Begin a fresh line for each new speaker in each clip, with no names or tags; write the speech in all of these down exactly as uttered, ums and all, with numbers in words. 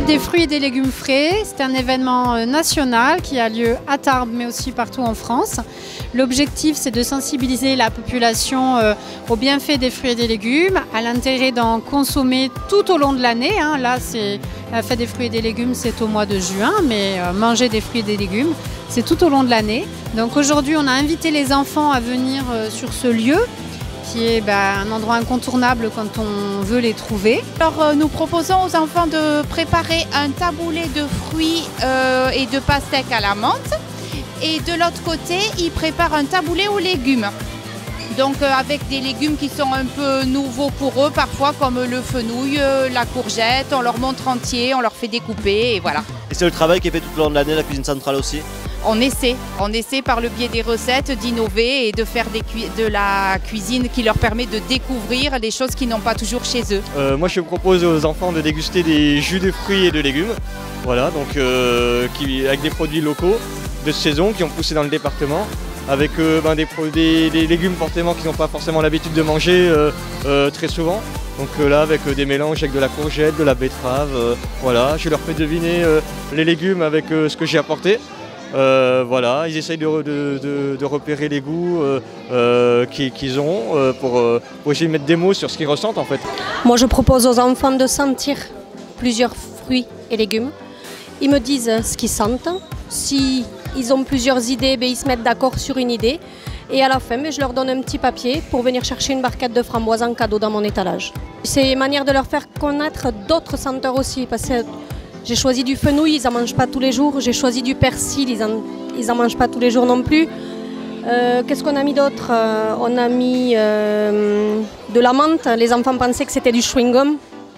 des fruits et des légumes frais. C'est un événement national qui a lieu à Tarbes mais aussi partout en France. L'objectif, c'est de sensibiliser la population aux bienfaits des fruits et des légumes, à l'intérêt d'en consommer tout au long de l'année. Là, c'est la fête des fruits et des légumes, c'est au mois de juin, mais manger des fruits et des légumes, c'est tout au long de l'année. Donc aujourd'hui, on a invité les enfants à venir sur ce lieu, qui est bah, un endroit incontournable quand on veut les trouver.
Alors euh, nous proposons aux enfants de préparer un taboulé de fruits euh, et de pastèques à la menthe. Et de l'autre côté, ils préparent un taboulé aux légumes. Donc euh, avec des légumes qui sont un peu nouveaux pour eux, parfois comme le fenouil, la courgette, on leur montre entier, on leur fait découper et voilà.
Et c'est le travail qui est fait tout au long de l'année, la cuisine centrale aussi?
On essaie, on essaie par le biais des recettes d'innover et de faire des de la cuisine qui leur permet de découvrir des choses qu'ils n'ont pas toujours chez eux.
Euh, moi je propose aux enfants de déguster des jus de fruits et de légumes, voilà, donc, euh, qui, avec des produits locaux de saison qui ont poussé dans le département, avec euh, ben, des, des, des légumes forcément qu'ils n'ont pas forcément l'habitude de manger euh, euh, très souvent. Donc euh, là avec euh, des mélanges avec de la courgette, de la betterave, euh, voilà, je leur fais deviner euh, les légumes avec euh, ce que j'ai apporté. Euh, voilà, ils essayent de, de, de, de repérer les goûts euh, euh, qu'ils ont euh, pour, euh, pour essayer de mettre des mots sur ce qu'ils ressentent en fait.
Moi je propose aux enfants de sentir plusieurs fruits et légumes. Ils me disent ce qu'ils sentent. Si ils ont plusieurs idées, ben, ils se mettent d'accord sur une idée. Et à la fin, ben, je leur donne un petit papier pour venir chercher une barquette de framboises en cadeau dans mon étalage. C'est une manière de leur faire connaître d'autres senteurs aussi. Parce que j'ai choisi du fenouil, ils n'en mangent pas tous les jours. J'ai choisi du persil, ils n'en ils en mangent pas tous les jours non plus. Euh, Qu'est-ce qu'on a mis d'autre? euh, On a mis euh, de la menthe. Les enfants pensaient que c'était du chewing-gum.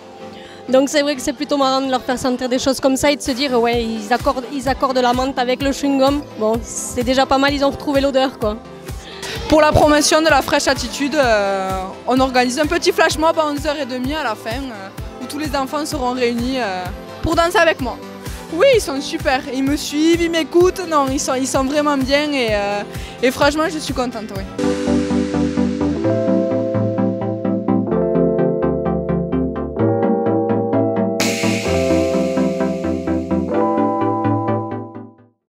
Donc c'est vrai que c'est plutôt marrant de leur faire sentir des choses comme ça et de se dire ouais, ils accordent, ils accordent la menthe avec le chewing-gum. Bon, c'est déjà pas mal, ils ont retrouvé l'odeur quoi.
Pour la promotion de la fraîche attitude, euh, on organise un petit flash mob à onze heures trente à la fin euh, où tous les enfants seront réunis euh, pour danser avec moi. Oui, ils sont super, ils me suivent, ils m'écoutent, non, ils sont, ils sont vraiment bien et, euh, et franchement je suis contente. Oui.